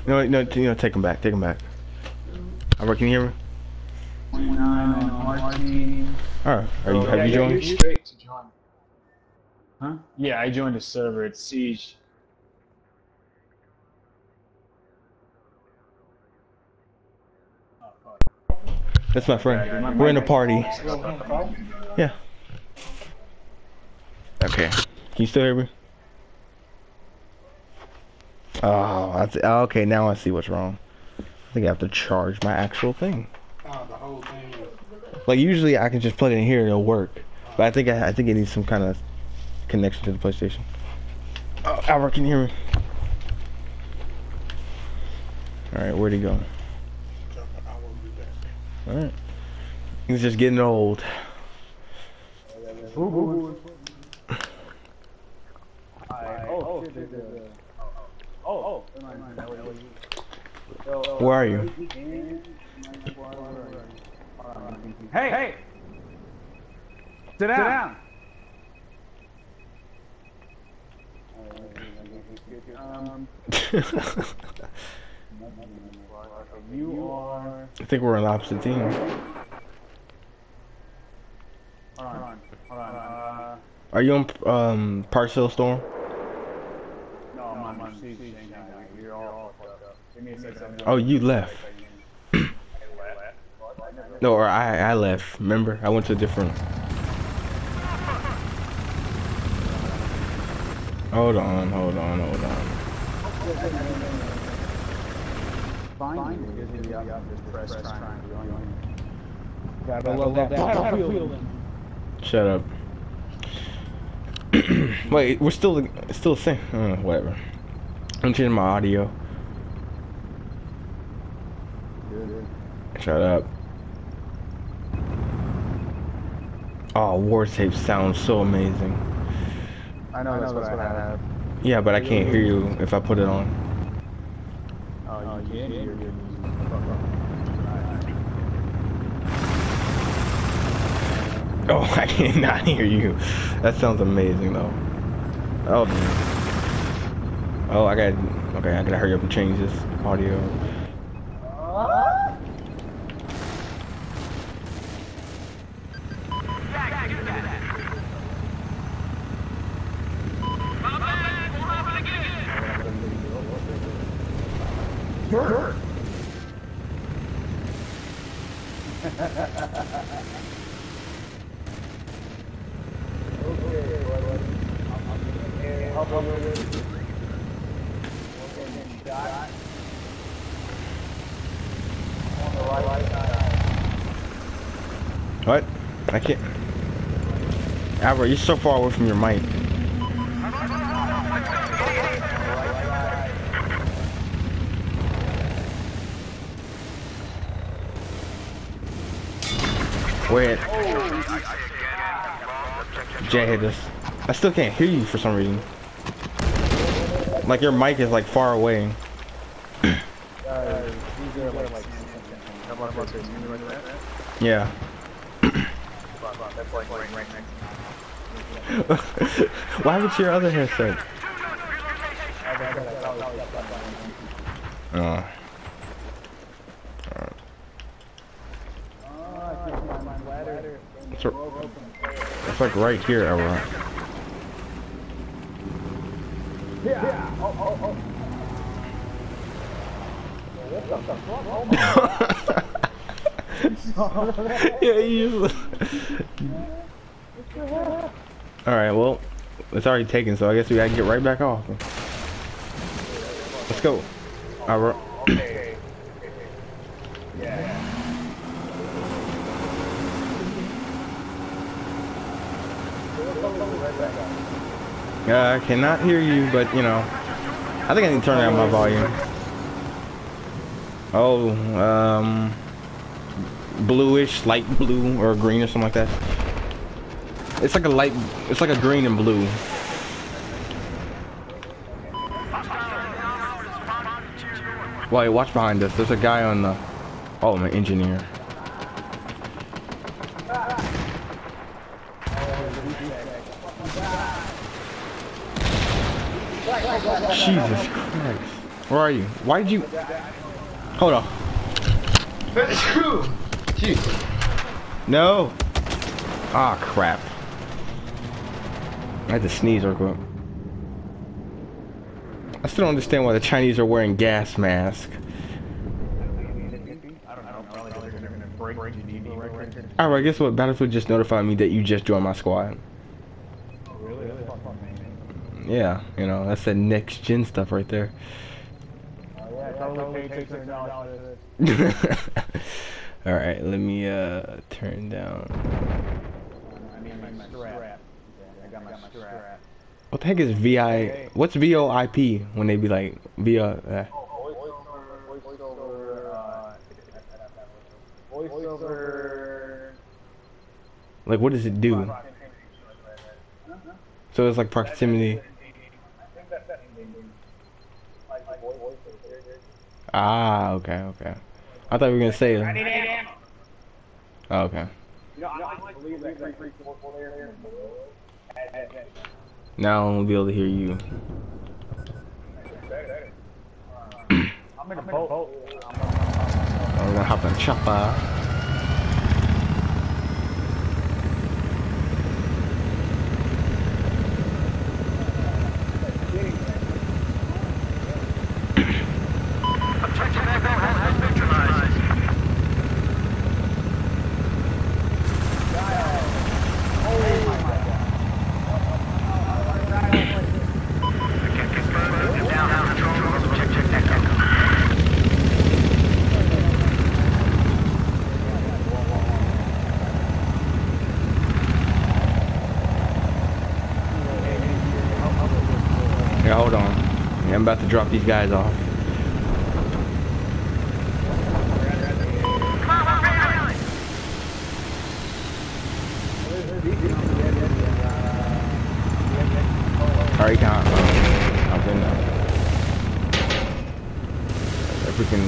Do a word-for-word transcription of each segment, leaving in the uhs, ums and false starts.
No, no, you know, take him back. Take him back. Alright, can you hear me? twenty-nine on our team. Alright, are you, Oh, have yeah, you yeah, joined? you're straight to join. Huh? Yeah, I joined the server. It's Siege. That's my friend. We're in a party. Yeah. Okay. Can you still hear me? Oh, that's, okay, now I see what's wrong. I think I have to charge my actual thing. Oh, the whole thing. Like, usually I can just plug it in here and it'll work. But I think I, I think it needs some kind of connection to the PlayStation. Oh, Albert, can you hear me? Alright, where'd he go? I will be back. Alright. He's just getting old. Oh, oh, oh. Where are you? Hey, hey! Sit down! Um, you are... I think we're on the opposite team. Hold on, hold on, uh... Are you on um Parcel Storm? No, I'm on Siege Shanghai. You're all fucked up. Give me a second. Oh, you left. No, or I I left. Remember, I went to a different. Hold on, hold on, hold on. Fine. Gotta love that battlefield. Shut up. Wait, we're still still the same. Uh, whatever. I'm changing my audio. Shut up. Oh, War Tape sounds so amazing. I know, that's, that's what I have. have. Yeah, but I can't hear you if I put it on. Oh, you can hear me. Oh, I cannot hear you. That sounds amazing, though. Oh, man. Oh, I got. Okay, I gotta hurry up and change this audio. Sure. What? I can't. Albert, you're so far away from your mic. Wait. Jay hit us. I still can't hear you for some reason. Like your mic is like far away. Yeah. Why haven't your other headset? Oh. It's, it's like right here, Elrond. Yeah. Oh, oh, oh. Yeah, you. All right, well, it's already taken, so I guess we gotta get right back off. Let's go. All right. Okay. Yeah. Uh, I cannot hear you, but you know, I think I need to turn down my volume. Oh, um, bluish, light blue or green or something like that. It's like a light, it's like a green and blue. Wait, watch behind us. There's a guy on the, oh, I'm an engineer. Jesus Christ. Where are you? Why did you? Hold on. Jeez. No. Ah, crap. I had to sneeze real quick. I still don't understand why the Chinese are wearing gas masks. Alright, guess what? Battlefield just notified me that you just joined my squad. Yeah, you know, that's that next gen stuff right there. Alright, let me uh turn down. What the heck is V I? What's V O I P when they be like V O? Uh, Voiceover. Like, what does it do? So it's like proximity. Ah, okay, okay. I thought we were gonna say. Oh, okay. Now I'm gonna be able to hear you. I'm in a boat. I'm gonna hop on chopper. Yeah, hold on. Yeah, I'm about to drop these guys off. Alright, can't. I've been uh, freaking.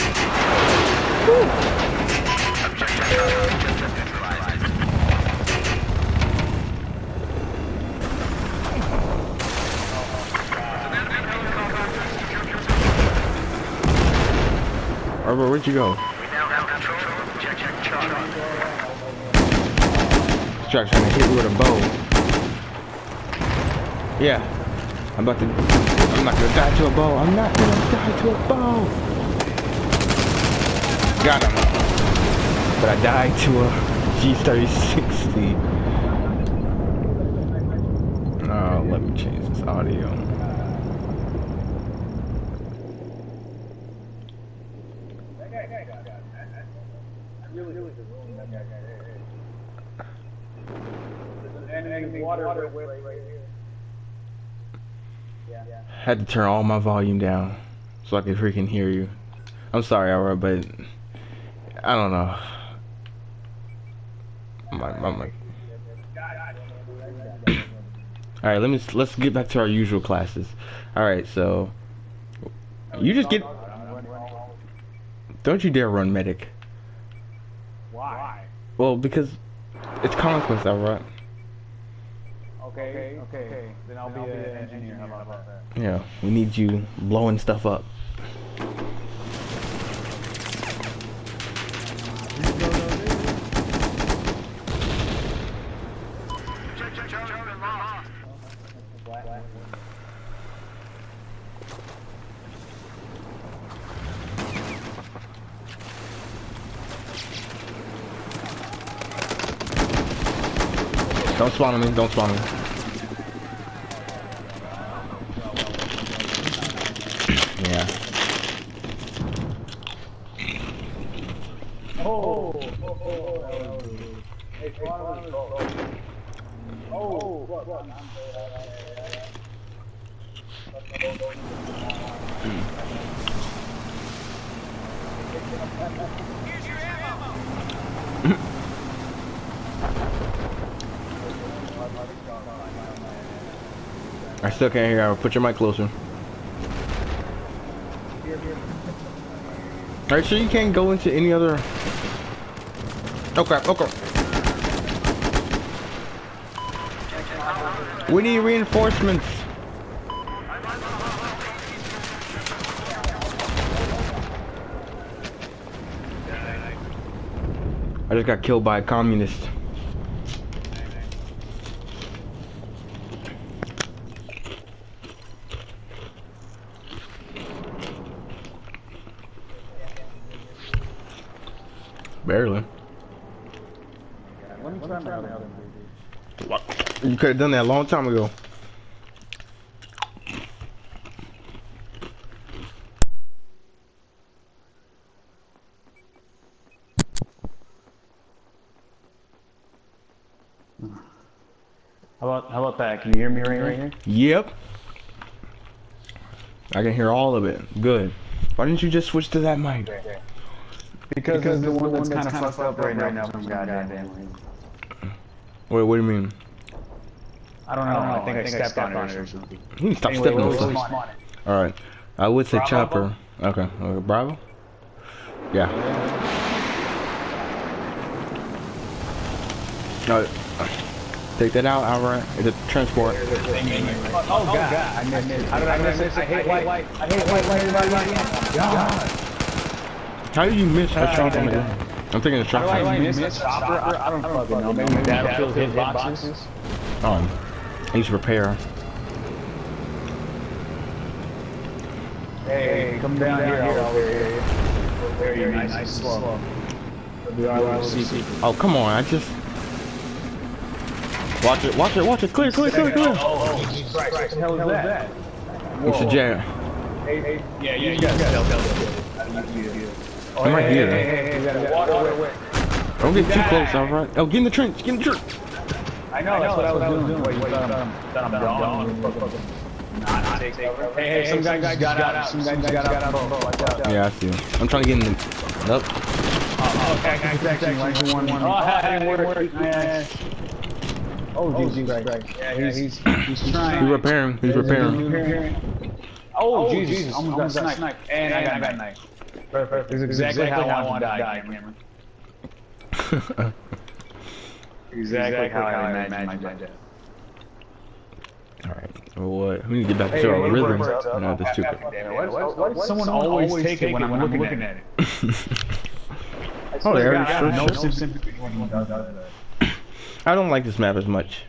Arbor, where'd you go? Jack's trying to hit me with a bow. Yeah, I'm about to. I'm not gonna die to a bow. I'm not gonna die to a bow. Got him. But I died to a G thirty sixty. Oh, let me change this audio. Had to turn all my volume down so I could freaking hear you. I'm sorry, Aura, but I don't know. I'm like, I'm like. All right, let me let's get back to our usual classes. All right, so you just get. Don't you dare run medic. Why? Well, because it's conquest, Aura. Okay, okay, okay. Then I'll be an engineer. How about that? Yeah, we need you blowing stuff up. Don't spawn on me, don't spawn on me. Yeah. Oh, oh, oh, oh, hey, spawn on me. Oh, what, what? Here's your ammo. I still can't hear you. Put your mic closer. Are you sure you can't go into any other? Oh crap! Oh crap! We need reinforcements. I just got killed by a communist. Barely. Let me try my other one. You could have done that a long time ago. How about how about that? Can you hear me right, right here? Yep. I can hear all of it. Good. Why didn't you just switch to that mic? Because, because the one that's, that's kind of fucked up right now, right now for some goddamn reason. Wait, what do you mean? I don't know. I, don't know. I think I, I stepped, stepped on, on it or something. You can stop anyway, stepping on really stuff. Alright. I would say Bravo? chopper. Okay. okay. Bravo? Yeah. No. Take that out, alright. It's a transport. Oh, oh god. I missed it. How did I miss it? I hate white. I hate white. White. God. How did you miss a chopper? I'm thinking a chopper. How do I miss a chopper? I don't fucking know. Maybe Battlefield hit boxes. Um, I used to repair. Hey, come down, down here. I'll here. Very nice, nice slow. Oh, come on! I just watch it, watch it, watch it. Clear, clear, clear, clear. Oh, oh, Jesus Christ! What the hell is that? It's a jail. Hey, hey, yeah, you guys tell, tell, tell. I'm right here. Hey, hey, hey, we gotta water, water, water. Don't get too close, alright? Oh, get in the trench, get in the trench. I know, that's what I was doing. Wait, you thought I'm dumb? Not take cover. Hey, hey, some guy got out. Some guy got out. Watch out. Yeah, I see him. I'm trying to get in the. Nope. Oh, okay, okay, okay. One, one, one. Oh, that didn't work. Oh, Jesus Christ. Yeah, he's he's trying. He's repairing. He's repairing. Oh, Jesus! Almost got sniped. And I got knifed. Perfect. This is exactly how I want to die, Cameron. Exactly how I imagine my death. Alright, well, what? We need to get back to our rhythm. No, that's too quick. Why does someone always take it when I'm looking at it? Oh, there it No is. sympathy when one does that. I don't like this map as much.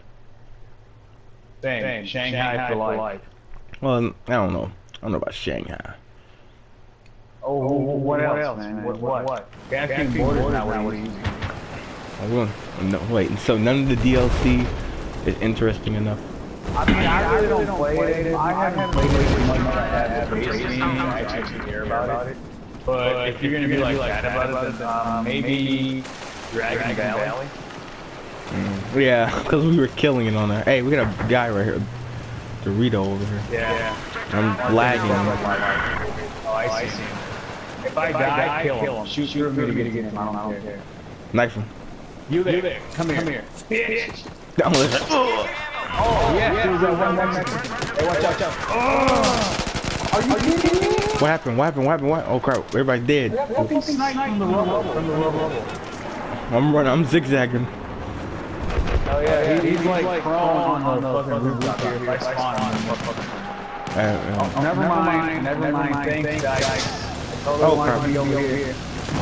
Same. Shanghai for life. Well, I don't know. I don't know about Shanghai. Oh, what else, man? What? What? Afghan border is not what easy. No, wait. So none of the D L C is interesting enough. I mean, I really don't play it. I haven't played it as much as I have the base game. I actually care about it. But if you're gonna be like that about it, then um, maybe Dragon Valley. Mm, yeah, because we were killing it on there. Hey, we got a guy right here, Dorito over here. Yeah. I'm lagging. Oh, I see. If I die, kill him. Shoot through me to get him. I don't care. Knife him. You there? You there? Come here. Come here. Bitch. Down with it. Oh, yeah. Hey, watch out, watch out. Oh. Are you kidding me? What happened? What happened? What happened? What? Oh crap! Everybody's dead. Fucking snipe from the rubble. From the rubble. I'm running. I'm zigzagging. Oh yeah, he, he's, he's like, like prone on the fucking rooftop here. By spawning. Uh, uh, oh, never mind. Never mind. Thanks, guys. Oh crap! Be over here.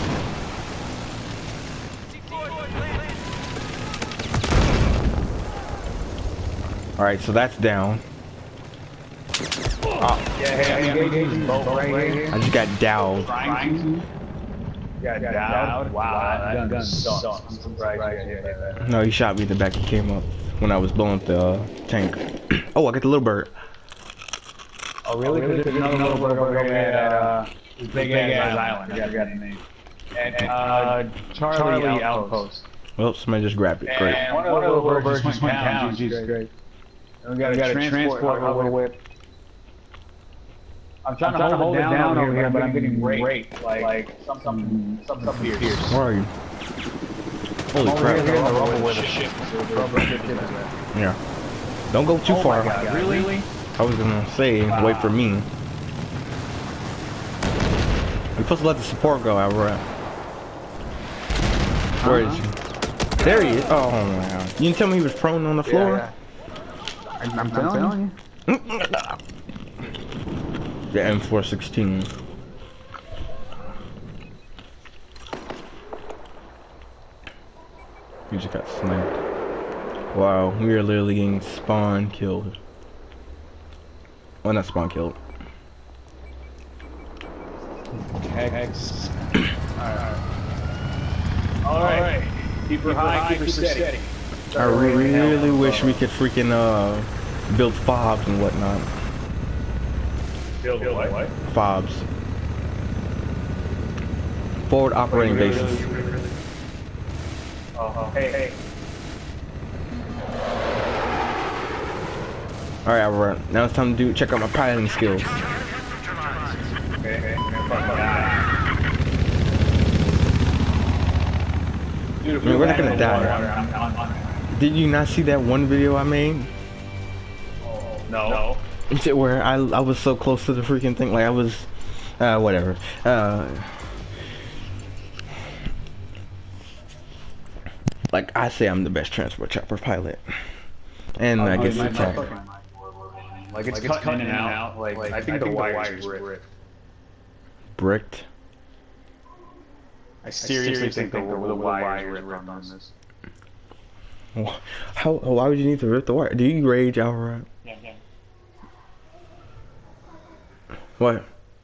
All right, so that's down. Oh. Yeah, hey, I'm engaging both right here. I just got dowed. Got dowed? Wow, that gun sucks. I'm surprised you did that. No, he shot me in the back. He came up when I was blowing up the uh, tank. Oh, I got the little bird. Oh, really? Because there's another little bird over here at uh, Big Ass Island. I forgot the name. And uh, Charlie Outpost. Well, somebody just grabbed it. Great. And one of the little birds just went down. Jesus Christ. And we got a transport hover whip. I'm trying, I'm trying to hold, hold it down, down over here, but I'm getting raped. Like, like something, something, something fierce. Where are you? Holy over crap! Here, in the rubble with a ship. Yeah. Don't go too oh far. My God, really? I was gonna say, wow. Wait for me. We're supposed to let the support go, Alvarez. Where uh -huh. is he? There he is. Oh my God! You didn't tell me he was prone on the floor. Yeah, yeah. I'm, I'm telling you. The M four sixteen. We just got sniped. Wow, we are literally getting spawn killed. Well, not spawn killed. Hex. Alright. Alright. Keep her high, keep her steady. I really, really wish we could freaking uh build fobs and whatnot. Build what? Fobs. Forward operating bases. Uh-huh. Hey, hey. Alright, Albert. Now it's time to do check out my piloting skills. Okay, okay. Dude, Man, we're not gonna die. Did you not see that one video I made? No. No. Where I I was so close to the freaking thing, like I was, uh, whatever. Uh, like I say, I'm the best transport chopper pilot, and oh, I guess the tag. Like it's, like it's cutting in and out. out. Like, like I think, I think the, the wires bricked. bricked. Bricked. I seriously, I seriously think, think the, the, the wires ripped on this. How? Why would you need to rip the wire? Do you rage, Alvarado? Yeah, yeah. What?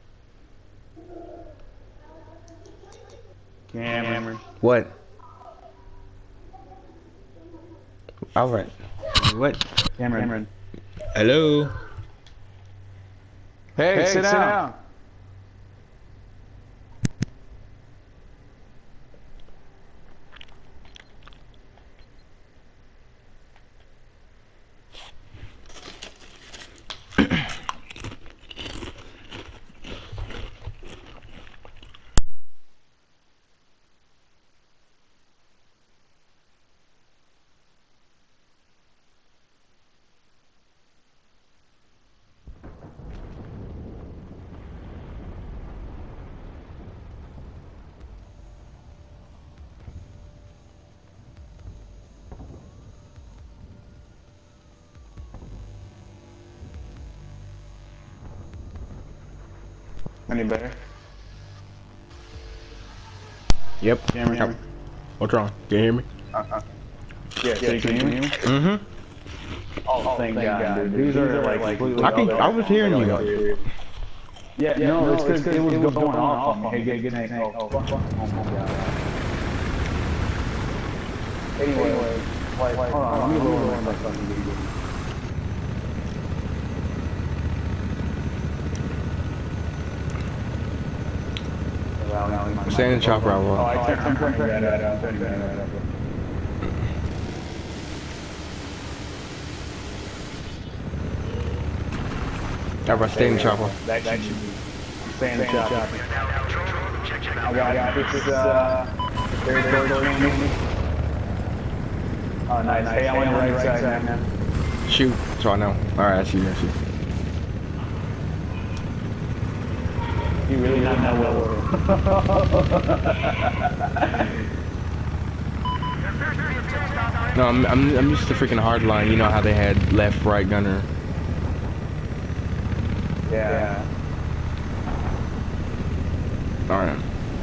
Cameron. What? Alright. What? Cameron. Cameron. Hello. Hey, hey sit, sit down. down. Any better? Yep. Cameron, Cameron. What's wrong? Can you hear me? Uh-uh. Yeah, yeah, can, can you hear me? Mm-hmm. Oh, oh, thank, thank God, God, dude. These, These are, are like, like completely I, can, I was hearing you. Yeah, yeah, no, no, it's because it, it was going, going off on me. Hey, get, get next. Oh, oh, fuck, fuck. Oh, my God. Anyway, anyway like, like, hold on, let me lower my fucking video. Stay in the chopper, I will. Oh, I turned, I'm turning that out. I'm turning that out. Everybody stay in the chopper. That should be. I'm staying in the chopper. I got this, uh, very close to me. Oh, nice. Hey, I'm on the right side, man. Shoot, so I know. Alright, I see you. I see you. You really not know what we're No, I'm, I'm, I'm used to freaking hardline. You know how they had left, right gunner. Yeah. Alright.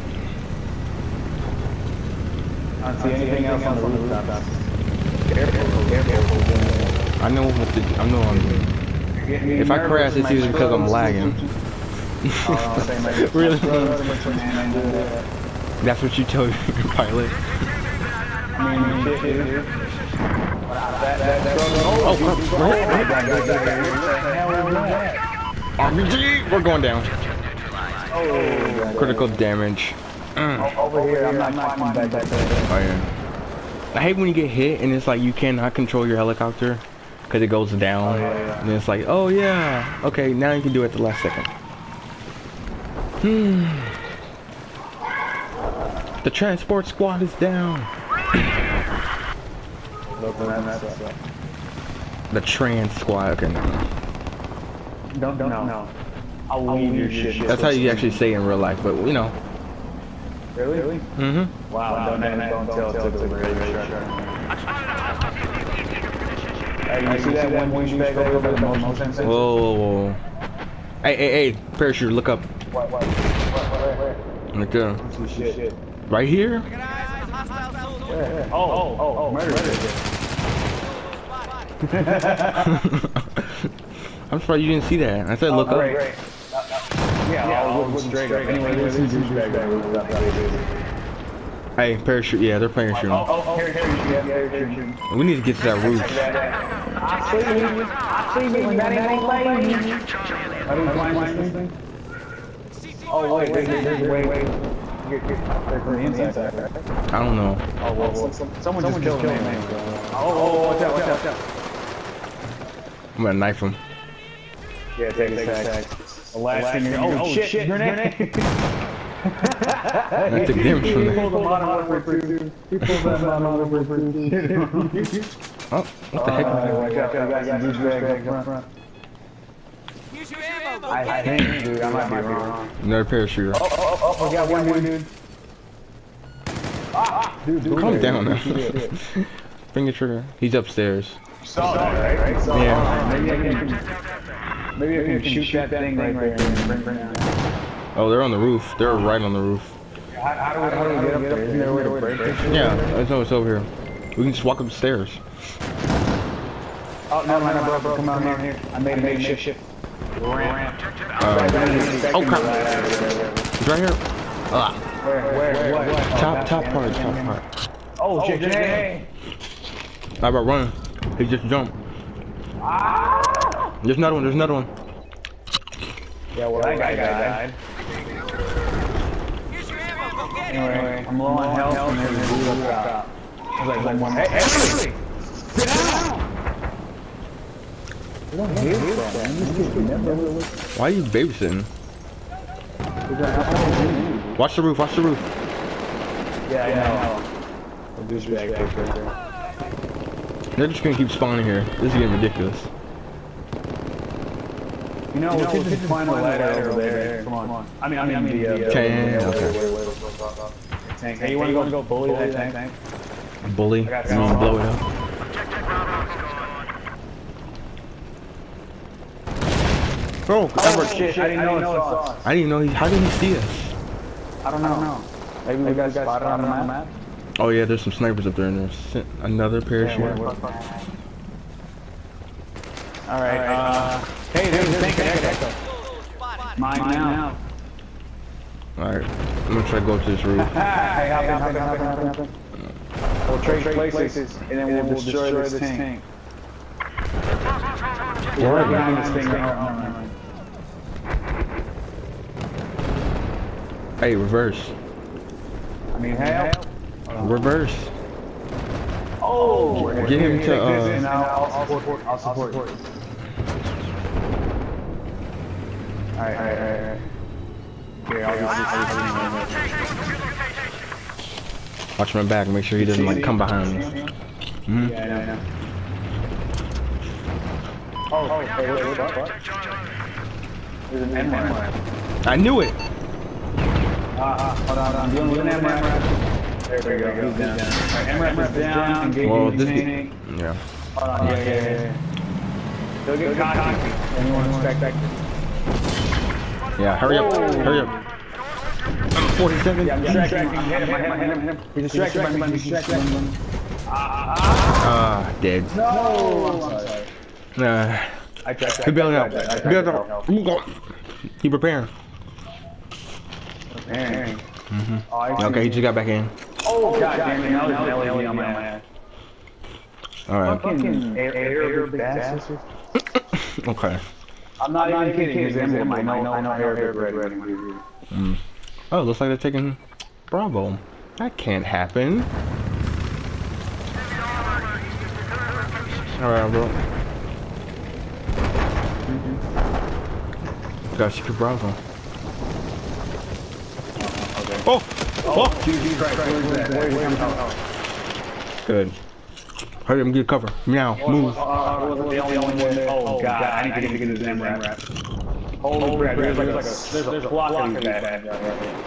I don't see anything else on the rooftop. Careful, careful. I know what to do. I know what I'm doing. If I crash, it's usually because I'm lagging. Oh, really? That's what you tell your pilot? I mean, shit, dude. Oh, R P G! We're going down. Oh, critical damage. Mm. Over here, I'm not climbing back there. Oh, yeah. I hate when you get hit and it's like you cannot control your helicopter because it goes down. Oh, yeah, yeah. And it's like, oh, yeah. Okay, now you can do it at the last second. Hmm. The transport squad is down. The trans squad. Okay, no. Don't, don't, no. I'll leave your shit. That's how you actually say in real life, but you know. Really? Really? Mm-hmm. Wow, wow, don't, don't, don't, don't tell, tell to the radio truck. Hey, you see that one douchebag over there with the motion sensor? Whoa, whoa, whoa. Hey, hey, hey, parachute, look up. What, what, what, what, where? Right there. Shit. Right here? where? Oh, oh, oh, oh, murder. I'm surprised you didn't see that. I said look oh, up. great, great. Uh, uh, yeah, yeah, I'll look straight up. Anyway, there's some douchebags. Hey, parachute. Yeah, they're parachuting. Oh, oh, oh, parachute. Yeah, parachute. We need to get to that roof. I see you. I see you. That ain't no lady. How do we climb this thing? Oh, wait, wait, wait, wait, wait. They're from the inside, right? I don't know. Oh, well, well, someone, someone just killed me, man. Oh, oh, watch out, watch out, watch out. I'm gonna knife him. Yeah, take a tag. The last thing you're... Oh, shit, grenade! That took damage from He that. pulled the modern warfare two. He pulled that modern warfare two. Oh, what the heck? Watch out, guys, some douchebags up front. I think, dude, I might be wrong. Another parachuter. Oh, oh, oh, oh, we got one, one, dude. Ah, dude, dude. Calm down now. Finger trigger. He's upstairs. Saw that, right? Saw Yeah. Maybe I can, maybe I can shoot that thing right there and bring it down. Oh, they're on the roof. They're right on the roof. How, how, do we, how do we get up there? Isn't there a way to break it? Yeah, I know it's over here. We can just walk up the stairs. Oh, no, no, no, bro, bro, come out here. I made a makeshift ramp. Uh, oh crap! He's right here. Ah. Where, where, what? Top, top part, top part. Oh, shit, hey! How about running? He just jumped. Ah! There's another one. There's another one. Yeah, well, that guy died. Anyway, I'm low on health and there's a dude up top. I was like, one, one. Hey, hey, get out! Why are you babysitting? Watch the roof. Watch the roof. Yeah, I know. They're just gonna keep spawning here. This is getting ridiculous. You know, we could just find a ladder over there. Come on. I mean, I mean, I mean the... Tank. Tank. Hey, you wanna go, go bully that tank? Bully. You wanna blow it up? Oh, oh shit, I didn't know it saw us. I didn't know he, how did he see us? I don't know. Maybe we got spotted on the map? Oh yeah, there's some snipers up there and there's another parachute. Alright, uh... Hey, there's a tank ahead. Mine now. Alright, I'm gonna try to go to this roof. Hey, hop in, hop in, hop in, hop in. We'll trade places, and then we'll destroy this tank. We're behind this thing right. Hey, reverse. I mean, help. Reverse. Oh, get him to. Uh, and I'll, I'll support. I'll support. All right, all right, all right. Okay, I'll just. Watch my back. Make sure he doesn't like come behind me. Mm-hmm. Yeah, I know, I know. Oh, oh, hey, wait, wait, what? There's an M RAP. I knew it. Ah, uh, hold on, hold on. Dealing with an M RAP. There we go. He's down. Alright, M RAP is down. Engaging well, the this tank. Yeah. Hold on. Yeah, yeah, yeah. They'll get cocky. Anyone expect that? Yeah. Hurry up. Hurry up. forty seconds. Yeah, I'm distracting him. Hit him, hit him, hit him, hit him. He's distracted by me. He's distracted by me. Ah, ah, dead. No! I'm sorry. Nah. I tried to. He bailing out. He bailing out. He preparing. Preparing. Mm-hmm. Oh, okay, he just got back in. Oh, god damn it. Now there's an L E D on my ass. Alright. Fucking Arabic bastards. Okay. I'm not even kidding. His emblem. I know, I know Arabic red, red, and blue. Mm. Oh, looks like they're taking Bravo. That can't happen. Alright, bro. Mm-hmm. Gotta secure Bravo. Oh! Oh! Oh! Jesus Christ, where's that? Good. Hurry up and get cover. Now, move. Oh god, I need to get this M RAP. Holy crap, there's like a, there's a flock of these bad guys right here.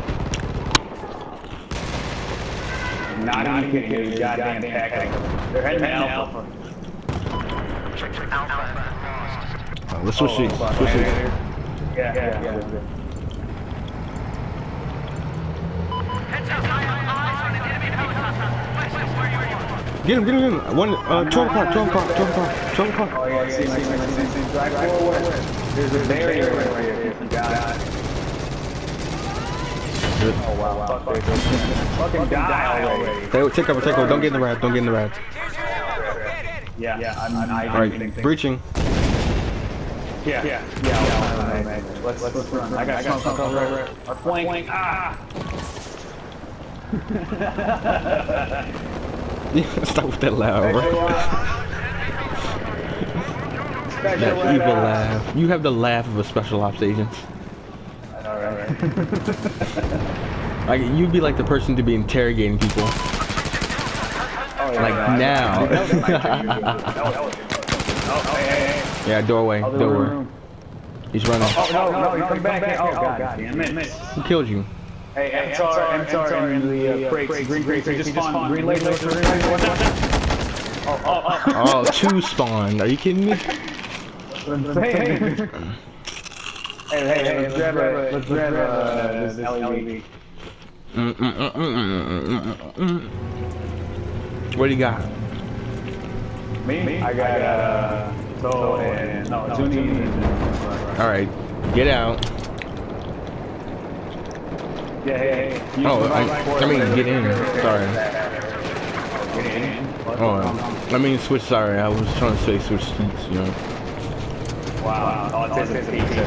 Not even kidding, these goddamn pack. They're heading to Alpha. Uh, let's switch seats. Switch seats. Yeah, yeah, yeah. Heads up, eyes on an enemy Get him, get him, get him. One, uh, twelve o'clock, twelve o'clock, twelve o'clock, twelve o'clock. Oh, yeah, see, see, see, see, see. Drive forward. There's a barrier right here. If you got it. Good. Oh, wow, wow. Fuck, fucking die already. Take, take cover, take cover. Don't get in the rad, don't get in the rad. Yeah, yeah, I'm, I'm, I Alright, breaching. Yeah, yeah, yeah. yeah let's, let's, let's run. I got smoke cover. Our flank. Ah! Stop with that laugh, bro. That evil laugh. You have the laugh of a special ops agent. I know, right? Like, you'd be like the person to be interrogating people. Oh, yeah, like yeah, now. Oh, hey, hey, hey. Yeah, doorway, Other doorway. room. He's running. Oh, no, no, no, come back. Oh, God damn it. Who killed you? Hey, M T A R, M T A R, and the uh, crates, green crates, they just spawned, green laser, green laser, what's up? Oh, oh, oh. Oh, two spawned. Are you kidding me? Hey, hey, hey, let's grab a, let's grab a, this L E D. Mm, mm, mm, mm, mm, mm, mm. What do you got? Me? I got, uh, so, and, no, Zuni. Alright, get out. Yeah, hey, hey. Oh, I, I mean, get in. Sorry. Get in? Oh, I mean, switch. Sorry, I was trying to say switch seats, you know. Wow. Oh, it's a pizza.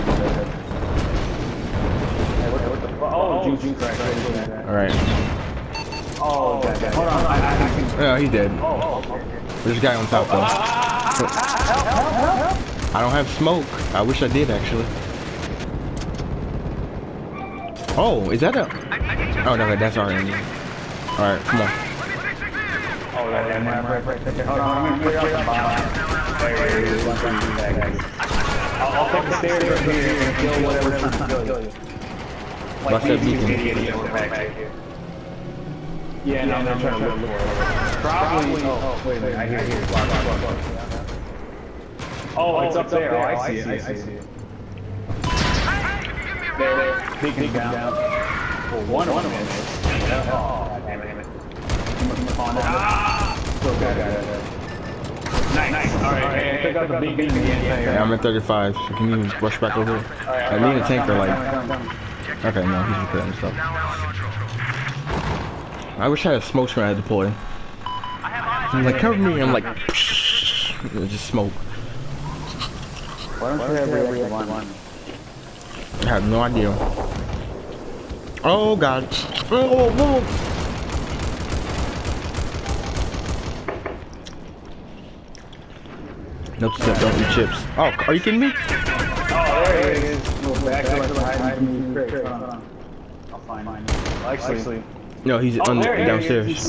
Oh, juju crack. Alright. Oh, hold on. I can. Yeah, he's dead. Oh, oh. There's a guy on top, though. I don't have smoke. I wish I did, actually. Oh, is that a... Oh, no, that's our enemy. Alright, come on. Oh, yeah, yeah, yeah, right, right, right. Hold on, I'm gonna clear out the bomb. I'll take the stairs up here and kill whatever's trying to kill you. Watch that beacon. Yeah, no, they're trying to look for it. Probably... Oh, wait a minute, I hear it. Oh, it's up there. Oh, I see it, I see it. There, there. Beacon down. Well, one of them is. Oh, damn it. Ah! Nice, nice. Alright, hey, pick up the beacon again. Yeah, I'm at thirty-five, so can you rush back over here? I need a tanker, like... Okay, no, he's repairing stuff. I wish I had a smoke screen I had deployed. He's like, cover me, I'm like... Just smoke. Why don't you have every one? I have no idea. Oh god. Oh, oh. Nope, step, don't eat chips. Oh, are you kidding me? Oh, there it is. Go back to like hiding in the crate. I'll find mine. Actually, no, he's oh, under, there, downstairs. He's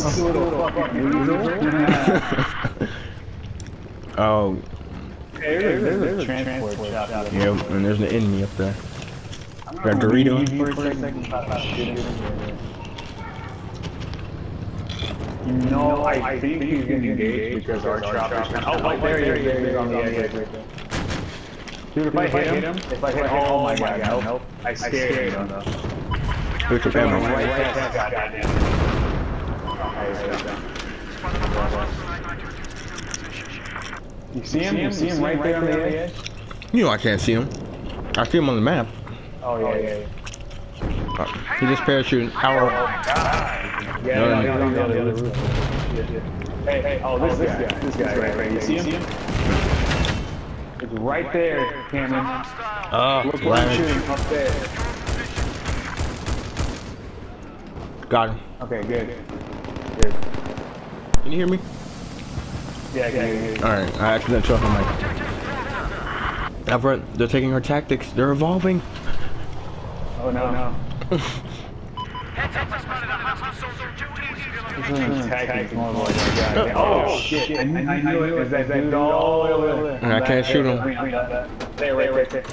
Oh. Hey, there's, there's, there's a transport shop. Yeah, and there's an enemy up there. Got a Dorito. No, I think he's gonna engage because our chopper's kind of... Oh, right there, there, there, there, on the edge. Dude, if I hit him, if I hit him, oh my god, nope. I scared him though. Look at ammo. You see him? You see him right there on the edge? You know I can't see him. I see him on the map. Oh yeah, yeah, yeah. Uh, he just parachuted. Ow. Oh my god. Yeah, no, no, no, no, no, no, no. Hey, hey, oh, this, this guy, this guy, right, right. You see him? It's right there, Cameron. Oh, look where I'm shooting, up there. Got him. Okay, good. Good. Can you hear me? Yeah, I can hear you. Alright, I accidentally shot my mic. Everett, they're taking our tactics. They're evolving. Oh no, no. Oh shit! I knew it was that dude all the way over there. And I can't shoot him. There, right, right there.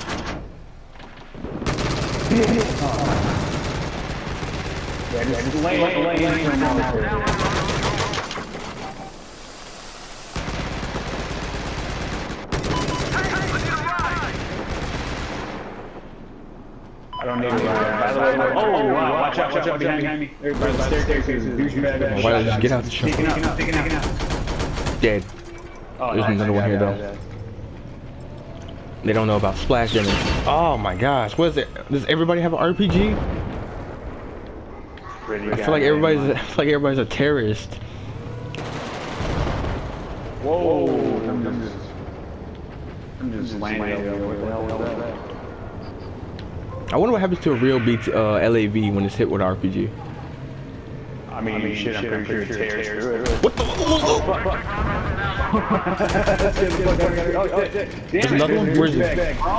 Yeah, just lay, lay, lay, lay. I don't need to ride. By the way, oh, wow, watch out, watch out behind me. There's the staircases. Why don't you just get out the shop? Taking out, taking out. Dead. Oh, There's another one here though. They don't know about splash damage. Oh my gosh, what is it? Does everybody have an R P G? I feel like everybody's I feel like everybody's a terrorist. Whoa! I'm just, I'm just landing over. What the hell was that? I wonder what happens to a real B T, uh, L A V when it's hit with R P G. I mean, I mean shit, I'm pretty sure it tears through it. What the? Oh, fuck, fuck. There's another one? Where's it?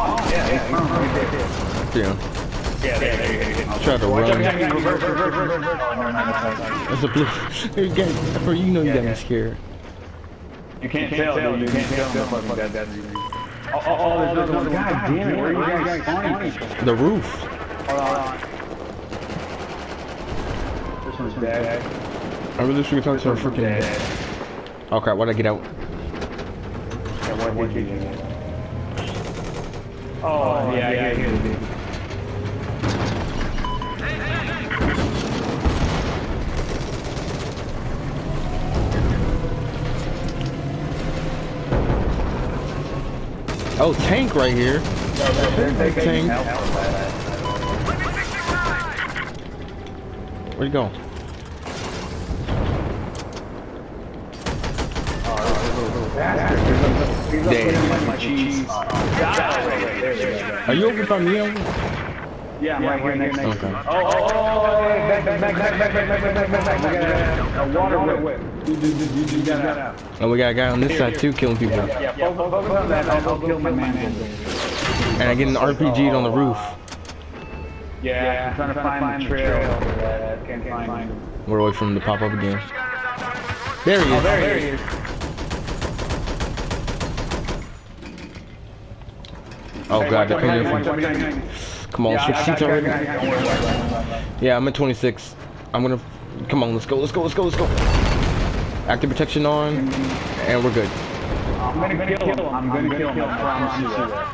Yeah. Yeah, there, there, there. Try to run. Reverse, reverse, reverse. That's a blue. You got, you know you got me scared. You can't tell, dude. You can't tell. No fucking dead, dead. Oh, oh, oh, there's another one. God damn it, where are you guys spawning? The roof. Hold on. This one's dead. I really should talk to her freaking. Oh crap! Why'd I get out? Yeah, what did you do? Oh, yeah, yeah, yeah. Oh, tank right here. Tank. Where'd you go? Damn. Are you over by me? Yeah, I'm right here next to you. Okay. Oh, oh, oh, back, back, back, back, back, back, back, back, back. We got a water whip. You just got out. And we got a guy on this side too killing people. Yeah, focus on that. I'll go kill my man. And I get an R P G'd on the roof. Yeah, I'm trying to find the trail. Can't find him. We're away from him to pop up again. There he is. Oh, there he is. Oh god, they're coming in. Come on, six seats already. Yeah, I'm at twenty-six. I'm gonna. Come on, let's go, let's go, let's go, let's go. Active protection on, and we're good. I'm gonna kill him. I'm gonna kill him. I promise you that.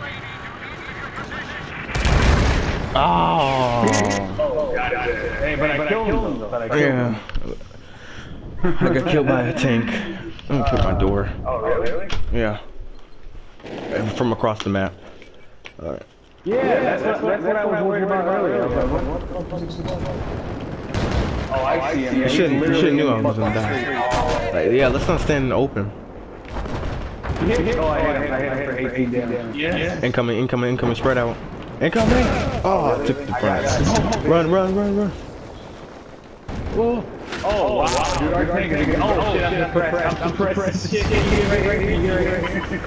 Oh. Hey, but I killed him. But I killed him. Yeah. I got killed by a tank. I'm gonna put my door. Oh, really? Yeah. From across the map. Alright. Yeah, that's, that's, what, that's what I was worried about earlier. I was like, what, what, what, oh, I see him. You shouldn't, you shouldn't knew I was gonna die. Like, yeah, let's not stand in the open. Oh, I hit him. I hit him for eighteen damage. Yes. Incoming, incoming, incoming, spread out. Incoming! Oh, I took the front. Run, run, run, run. Whoa. Oh, wow, dude, our tank is again. Oh, shit, I'm suppressed. I'm suppressed. Shit, get right, right here, right here.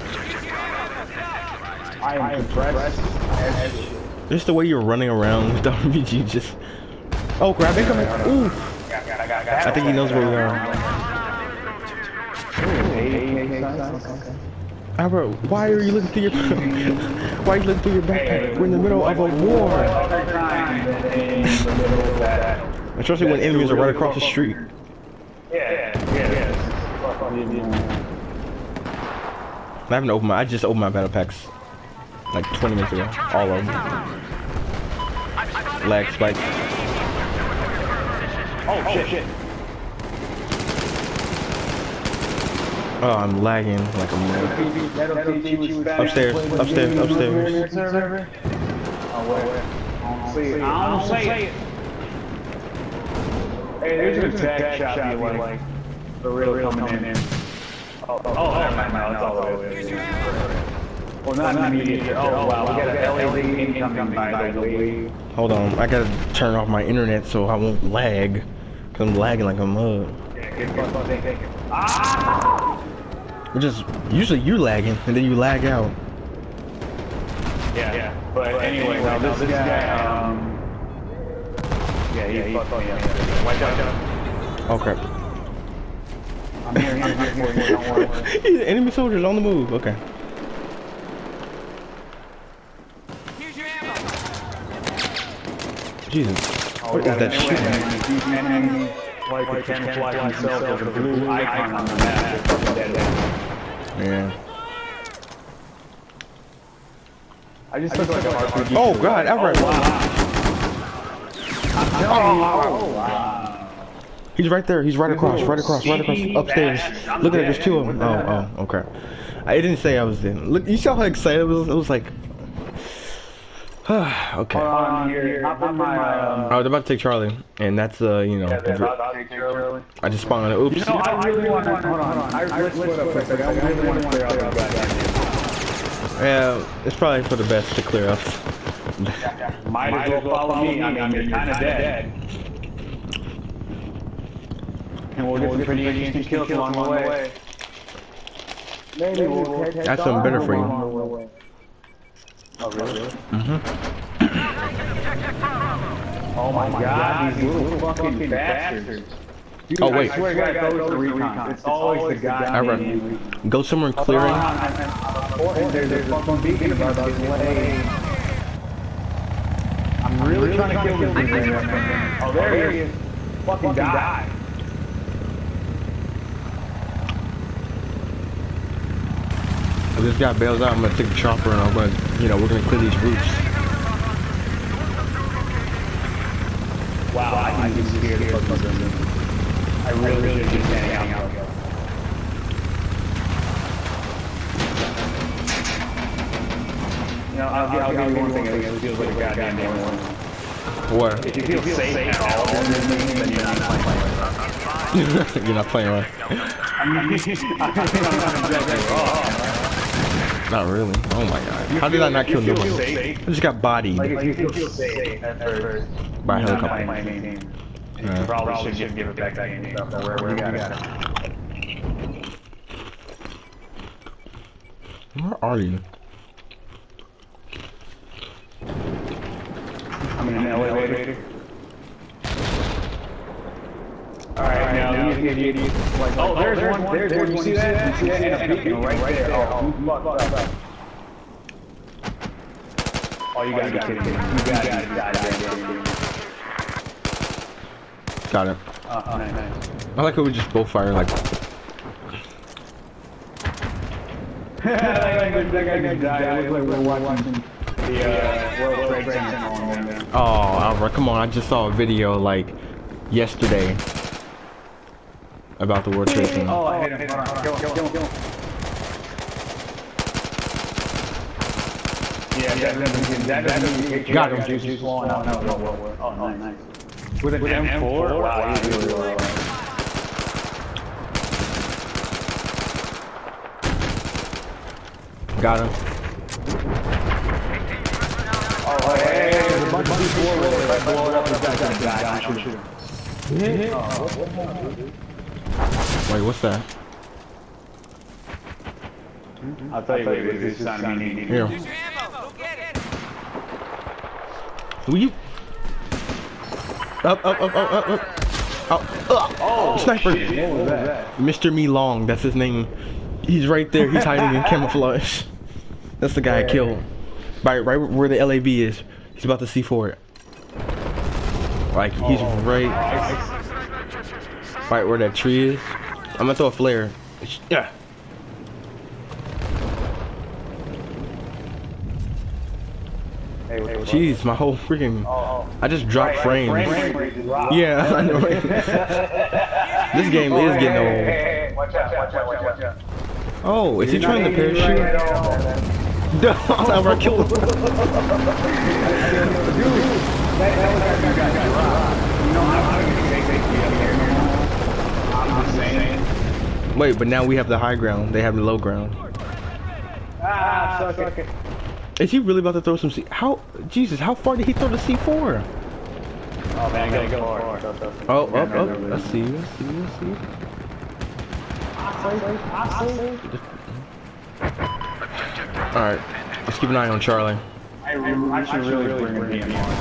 I am suppressed. Just the way you're running around with the R P G, just. Oh crap! Incoming! Ooh! I think he knows where we are. Albert, why are you looking through your? Why are you looking through your backpack? We're in the middle of a war. Especially when enemies are right across the street. Yeah, yeah. I haven't opened my. I just opened my battle packs like twenty minutes ago. All of them. Lag spike. Oh shit! shit. Oh, I'm lagging like a mother. Upstairs, upstairs, upstairs. Oh wait, I don't see it. I don't see it. Hey, there's an attack shot you like for real coming in. Oh, oh, never mind. No, it's all the way. Well, not immediate. Oh wow, we got an L E D incoming by the way. Hold on, I gotta turn off my internet so I won't lag. Cause I'm lagging like a mug. Ah! Just usually you're lagging and then you lag out. Yeah, yeah. But, but anyway, now this, this guy, guy, um, yeah, he, yeah, he fucked me up. Watch out. Oh crap. I'm here, here, here, here, here, don't worry. Enemy soldiers on the move. Okay. Here's your ammo. Jesus. Oh, what is that shooting? These men like to camouflage themselves as a blue icon on the map. Yeah. I just took like a R P G. Oh god, Everett. Oh, wow. Oh, wow. He's right there. He's right across. Right across. Right across. Upstairs. Look at it. There's two of them. Oh, oh, okay. I didn't say I was in. Look, you saw how excited it was. It was like. Okay. Um, here, hop on my, um, I was about to take Charlie, and that's uh, you know. yeah, they're about to take Charlie. I just spawned it. Oops. You know, I really want to. Hold on, hold on. I really split up quick. I really want to clear out the goddamn. Yeah, it's probably for the best to clear up. Might as well follow me. I mean, you're kind of dead. And we'll get some pretty interesting kills along the way. Maybe we'll That's something better for you. Oh, really? Mm-hmm. Oh my god, these little fucking bastards. Dude, Oh, wait. I swear to God, those are recon. It's always the guy. Alright. Go somewhere in clearing. There's a fucking beacon about this way. I'm really trying to kill this thing. Oh, there he is. Fucking die. If this guy bails out, I'm gonna take the chopper and I'm gonna, you know, we're gonna clear these roofs. Wow, I can be scared of fucking. I really, really just hang out. You know, I'll, I'll, I'll give you one thing. It feels like a goddamn one. What? If you feel safe at all, then you're not playing. You're not playing right. I mean, I'm not exactly wrong. Not really. Oh my god. How did I not kill no one? I just got bodied Like, if you feel safe at first, by a you're not helicopter. playing my game. You Yeah. probably should just give it back that game stuff wherever you got it. Where are you? I'm in an elevator. Alright, now these idiots. Like, oh, there's one, there's one. You see that? You see that? And a beacon right there. Oh, you fucked up. Oh, you gotta be kidding me. You gotta be goddamn. Got it. Oh, nice, nice. I like how we just both fire like. That guy just died. It looks like we're watching the uh, World Trade Center on there. Oh, Alvaro, come on! I just saw a video like yesterday about the World Trade Center. Oh, I hit him. Hold on, kill him, kill him, kill him. Yeah, that doesn't, that doesn't, Got him. Juice is flowing out. No, no, no, no. Oh, nice. With an M four? Wow, he's really low. Got him. Oh, hey, there's a bunch of people over there. If I blow it up, this guy's gonna die. Shoot, shoot him. Wait, what's that? I'll tell you later, this is sounding mean. Here. Will you? Up, up, up, up, up, up. Oh, uh, Oh, sniper. shit. What was that? Mister Me Long, that's his name. He's right there. He's hiding in camouflage. That's the guy I killed. Right, right where the L A V is. He's about to C four it. Like he's right, right where that tree is. I'm gonna throw a flare. Yeah. Jeez, my whole freaking. I just dropped frames. Yeah, I know. This game is getting old. Watch out, watch out, watch out. Oh, is he trying to parachute? I killed him. Wait, but now we have the high ground. They have the low ground. Ah, suck it. Is he really about to throw some C? How? Jesus, how far did he throw the C four? Oh man, go, go far. Oh, up, up. I see you. I see you. I see you. All right, let's keep an eye on Charlie. I, I should really bring him on.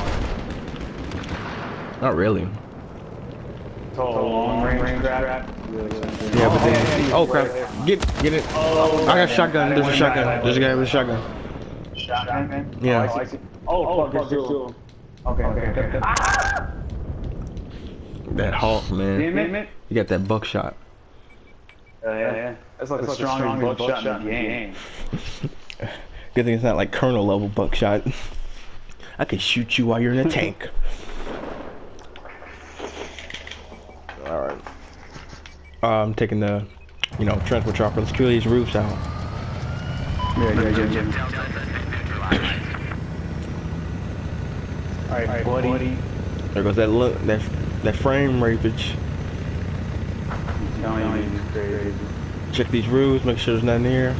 Not really. It's all long range crap. Yeah, but then. Oh crap! Get, get it. I got a shotgun. There's a shotgun. There's a guy with a shotgun. Shotgun? Yeah. Oh, oh, fuck, there's two. Okay, okay, okay. Ah! That Hawk, man. Damn it. You got that buckshot. Uh, yeah, yeah. That's like the strongest buckshot in the game. Good thing it's not like Colonel level buckshot. I can shoot you while you're in a tank. Alright. Uh, I'm taking the, you know, transport chopper. Let's kill these roofs out. Yeah, yeah, yeah, yeah. Alright, Alright buddy. buddy. There goes that look, that that frame rapage. Check these roofs, make sure there's nothing here.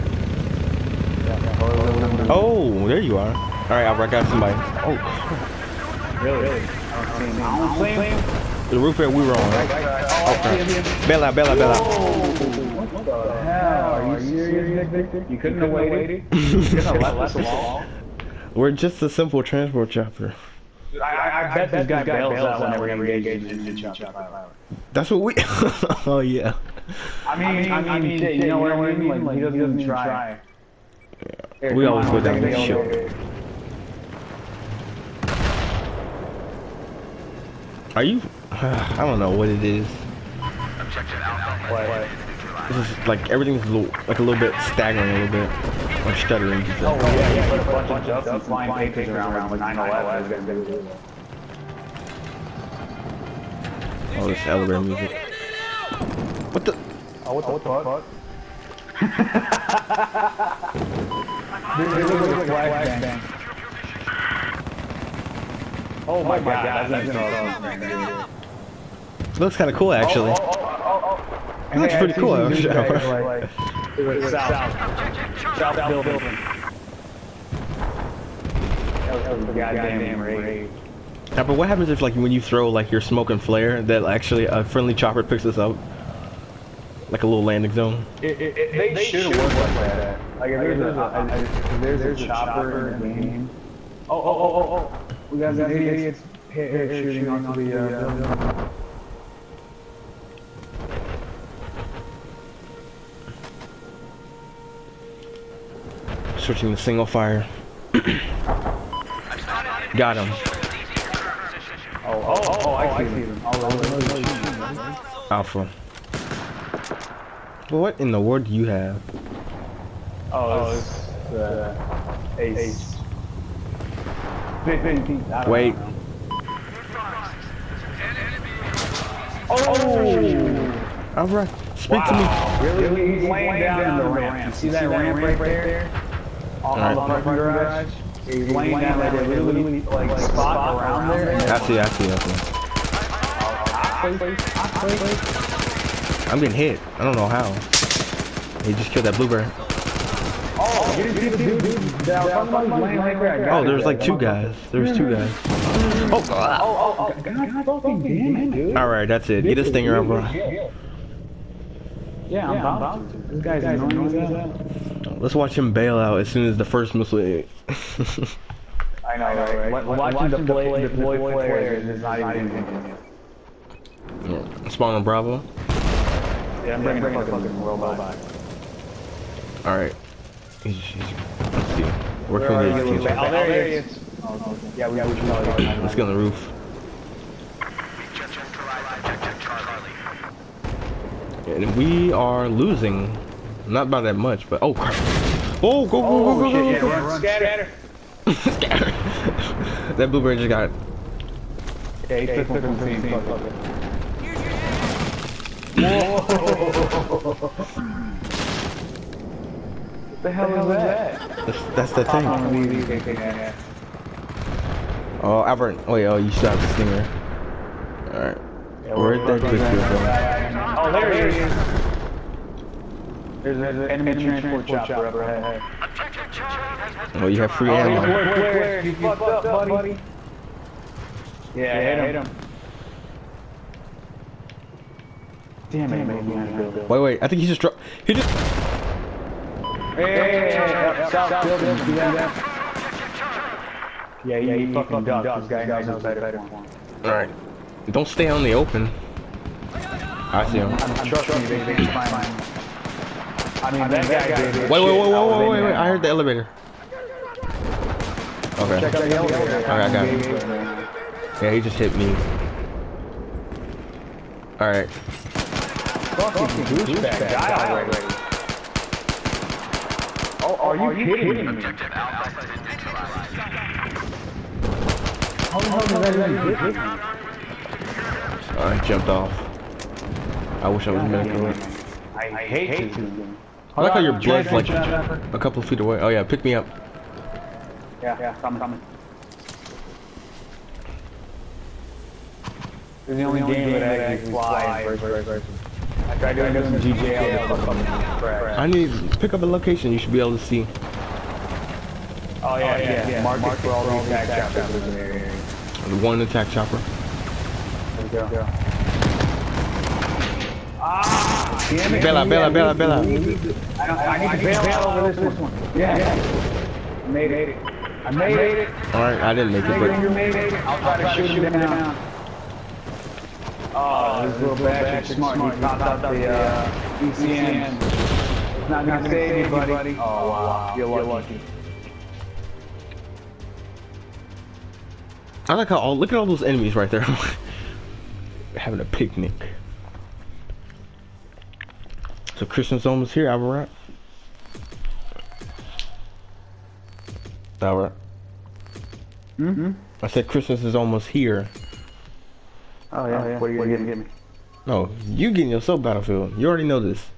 Oh, there you are. Alright, I got somebody. Oh. Really? Really? I don't see him. The roof that we were on. Okay. Bail out, bail out, bail out. What the hell? Are you serious, Victor? You couldn't have waited? You couldn't have left us alone? We're just a simple transport chopper. I, I, I bet this guy bails out whenever he engages in the chopper pilot. That's what we... Oh, yeah. I mean, I mean, I mean, you know what I mean? Like, he doesn't even try. Yeah. We always go down this ship. Are you? Uh, I don't know what it is. What? This is like everything's a little, like a little bit staggering, a little bit, or stuttering. Oh yeah, yeah. Put a bunch of ducks and flying papers around like nine eleven. Oh, this elevator music. What the? Oh, what the fuck? This is a flashbang. Oh my god, that's not looks kind of cool, actually. Oh, oh, oh, oh, oh. It looks pretty cool. Like, like, south, south building. That was a goddamn raid. Yeah, but what happens if, like, when you throw like your smoke and flare, that actually a friendly chopper picks us up, like a little landing zone? It, it, it, they, they should work like that. Like if there's a, a, a, if there's a chopper in the game. Oh, oh, oh, oh, oh. We got some idiots shooting onto the uh, building. Switching to single fire. Got him. Oh, oh, oh, oh, I see him. Alpha. What in the world do you have? Oh, it's the ace. Wait. Oh! Alright, speak wow. to me. Really? He's laying down in the ramp. You see that ramp right there? On the parking garage? He's laying down right there, literally like spot around there. I see, I see, I see. I'm getting hit. I don't know how. He just killed that bluebird. Oh, you didn't see the dude? Oh, there's like two guys. There's two guys. Oh, oh, oh, oh, God fucking damn it, dude. Alright, that's it. Get a stinger up, bro. Yeah, I'm about to. This guy's annoying as hell. Let's watch him bail out as soon as the first missile hit. I know, right? Watching, Watching the deploy, deploy flares is not even yeah. Spawn on Bravo. Yeah, I'm bringing, bringing a fucking robot. Alright. He's, he's, let's see. Where can we get his team? Oh, there he is. Oh, yeah, we got to Let's get on the roof. And we are losing. Not by that much, but oh crap. Oh, go, go, oh, go, go, shit, go, yeah, go. Run, scatter. Scatter. That bluebird just got. Yeah, he took him from the scene. What the hell is that? That's, that's the tank. Oh, Albert. Oh, yeah, oh, you still have the stinger. Alright. Yeah, where'd that quick kill go? Oh, there he is. There's an enemy, enemy transport, transport chopper up ahead. Oh, you have free oh, ammo. Clear, clear. You fucked up, buddy. buddy. Yeah, yeah, hit him. Hit him. Damn it, man. Wait, wait. I think he just dropped. He just. Hey, hey, hey, hey, south building. Yeah, yeah, you fucking duck. This guy knows better. Alright. Don't stay on the open. I see him. I'm trusting you, baby. It's fine. I mean, that guy did it. Wait, wait, wait, wait, wait, wait, wait. I heard the elevator. Okay. Check out the elevator. Alright, I got him. Yeah, he just hit me. Alright. Fucking douchebag. Die already. Oh, oh, are you kidding me? How the hell did that even hit me? I jumped off. I wish I was medical. I hate to. I like how your blood's like a couple feet away. Oh yeah, pick me up. Yeah, yeah, coming, coming. This is the only game that I actually fly in first person. I tried doing this in G T A. I need to pick up a location you should be able to see. Oh yeah, yeah, yeah. Mark it for all the attack choppers in the area. The one attack chopper. There we go. Ah! Damn it. Bail out, bail out, bail out, bail out. I, don't, I need to bail out over this one. Yeah. yeah. I made it. I made it. Alright, I didn't make it, You but made it. I'll try to shoot him down. Oh, this little bastard's smart. He popped out the uh, E C N. It's not gonna save you, buddy. Oh wow, you're lucky. I like how all look at all those enemies right there. Having a picnic. So Christian's almost here, Alvarad. Alvarad. Mm-hmm. I said Christmas is almost here. Oh yeah, oh, yeah. What are you gonna get me? No, you getting yourself Battlefield. You already know this.